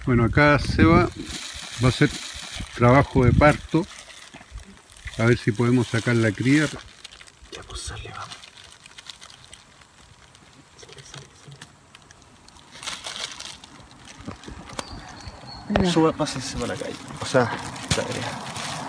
Bueno, acá Seba va a hacer trabajo de parto. A ver si podemos sacar la cría. Ya pues sale, vamos. Sale. Suba, pásense para la calle. O sea, la vereda.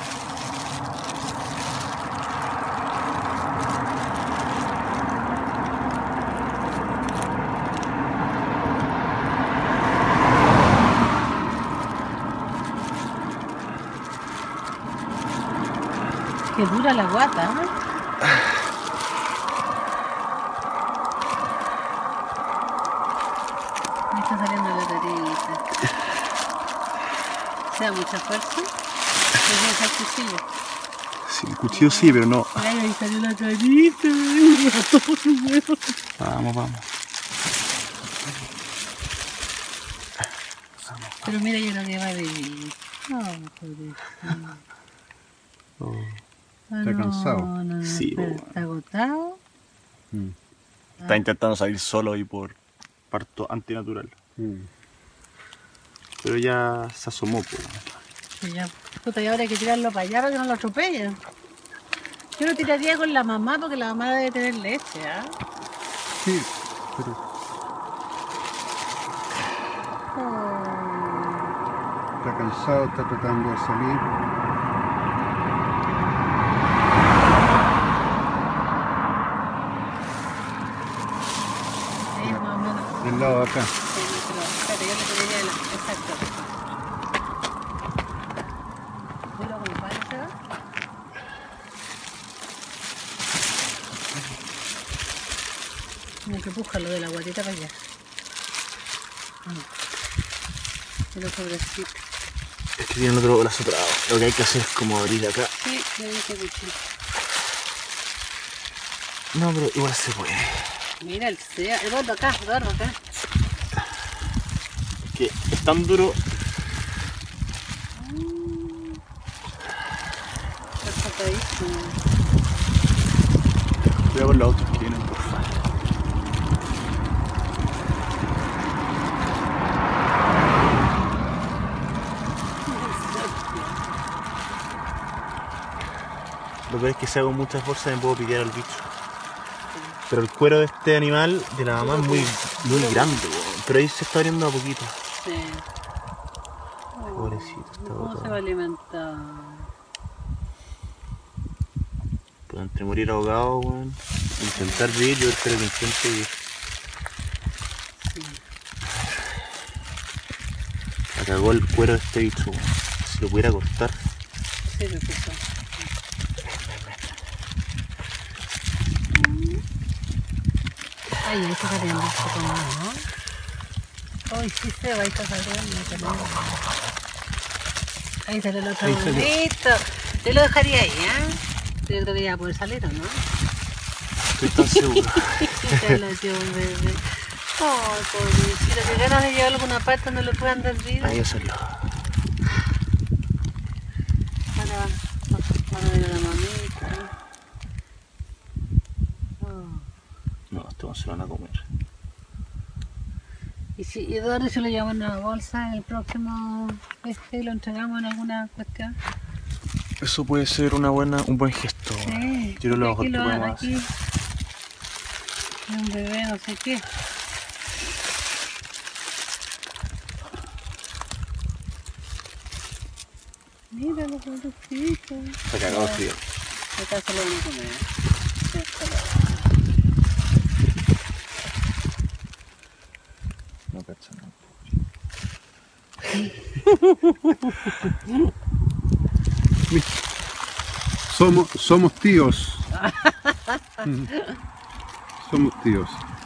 Qué dura la guata, ¿eh? Me está saliendo la carita. ¿Se da mucha fuerza? ¿Es el cuchillo? Sí, el cuchillo sí, pero no. Ay, ahí salió la carita. Vamos, vamos. Pero mira, yo no que va a vivir. No, pobrecito. Oh. Está cansado. No, sí, está agotado. Está intentando salir solo y por parto antinatural. Pero ya se asomó, pues. Sí, ya. Puta, y ahora hay que tirarlo para allá para que no lo atropellen. Yo lo tiraría con la mamá porque la mamá debe tener leche, ¿ah? Sí, pero... Está cansado, está tratando de salir. Del lado de acá. Sí, pero espérate, yo le pediría exacto. Dilo con el palo, ¿sabes? Tienes que empujarlo de la guatita para allá. De los sobrecitos. Es que tiene otro brazo trabado. Lo que hay que hacer es como abrir acá. Sí, le dije cuchillo. No, pero igual se puede. Mira el gordo acá, el gordo acá. Que es tan duro. Está sacadísimo. Cuidado con los autos que vienen, por favor. Lo peor es que si hago mucha fuerza me puedo piquear al bicho. Pero el cuero de este animal, de la mamá, es muy grande, pero ahí se está abriendo a poquito. Sí. Pobrecito, está ¿Cómo botado. se va a alimentar? Pero entre morir ahogado, weón, intentar vivir, yo espero que intente vivir. Sí. Me cagó el cuero de este bicho, weón. Si lo pudiera cortar. Sí, lo que son. Ay, ahí está saliendo esto como, ¿no? Ay, sí se va, ahí está saliendo. Ahí salió el otro bonito. Yo lo dejaría ahí, ¿eh? Yo creo que ya va a poder salir, ¿o no? Estoy tan seguro. Ya lo llevo un bebé. Ay, pobrecito, que ganas de llevarlo a alguna parte donde lo puedan dar vida. Ahí ya salió. Ahora ver a la mamita. No, esto no se lo van a comer. Y si Eduardo se lo llevamos en una bolsa en el próximo y lo entregamos en alguna cuestión. Eso puede ser un buen gesto. Sí, Yo creo lo mejor aquí que lo podemos dan hacer. aquí. Un bebé, no sé qué. Mira los gorditos. Se cagó el frío. Acá se lo van a comer. No cacho, no. Somos tíos. Somos tíos.